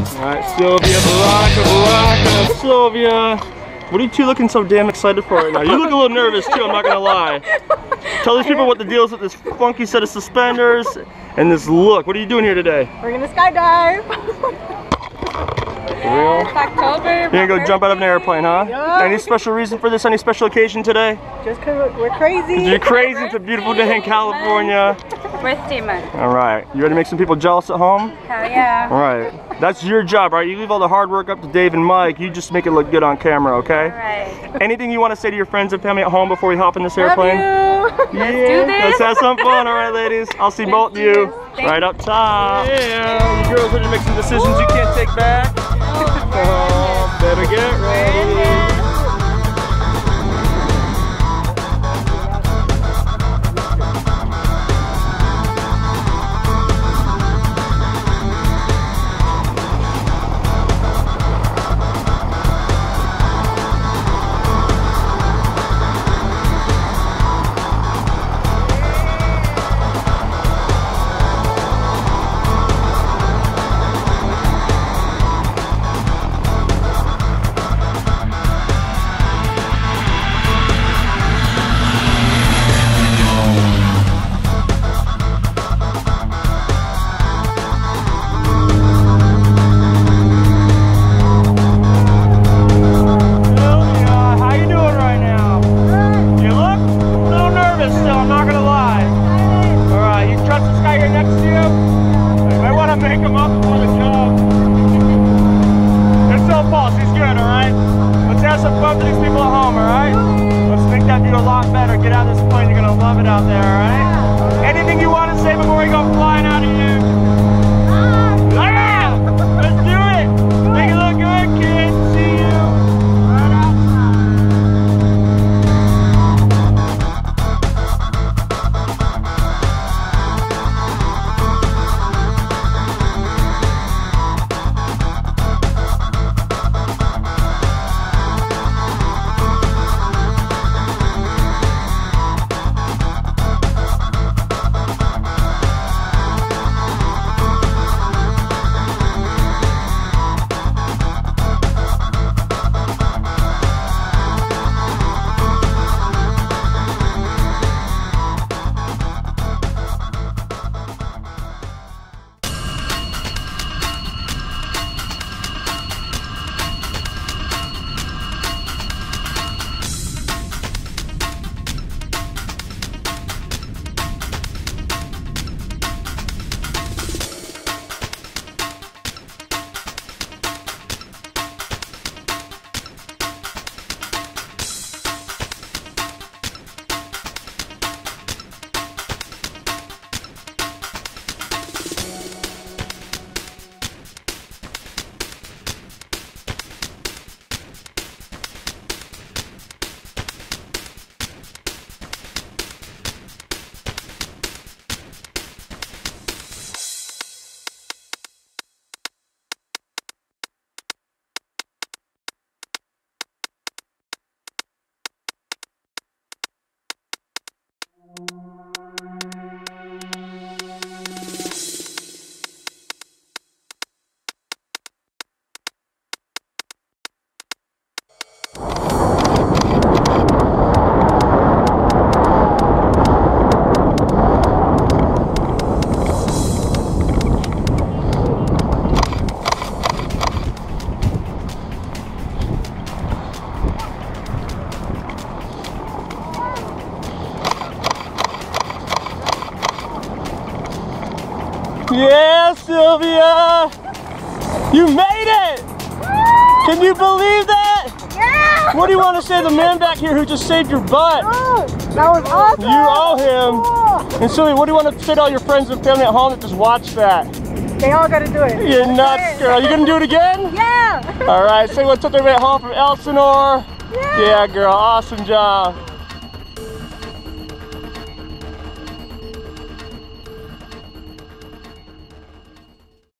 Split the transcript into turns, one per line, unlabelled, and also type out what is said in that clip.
Alright, Silvia, Baraka, Silvia. What are you two looking so damn excited for right now? You look a little nervous too, I'm not gonna lie. Tell these people what the deal is with this funky set of suspenders and this look. What are you doing here today?
We're gonna skydive.
For real?
It's October.
You're gonna go jump out of an airplane, huh?
Yeah.
Any special reason for this? Any special occasion today?
Just cause we're crazy.
You're crazy, it's a beautiful day in California.
Birthday month.
Alright, you ready to make some people jealous at home?
Hell yeah.
Alright, that's your job, right? You leave all the hard work up to Dave and Mike, you just make it look good on camera, okay?
Alright.
Anything you want to say to your friends and family at home before we hop in this airplane?
Love you.
Yeah,
Let's do this.
let's have some fun, alright ladies? I'll see both of you right up top. Yeah, you girls ready to make some decisions you can't take back? Oh, better get ready. Yeah, Silvia! You made it! Can you believe that?
Yeah!
What do you want to say to the man back here who just saved your butt?
Oh, that was awesome!
You owe him.
Oh.
And Silvia, what do you want to say to all your friends and family at home that just watched that?
They all gotta do it.
You're nuts, girl. You gonna do it again?
Yeah!
All right, say what's up to everybody at home from Elsinore. Yeah, girl, awesome job.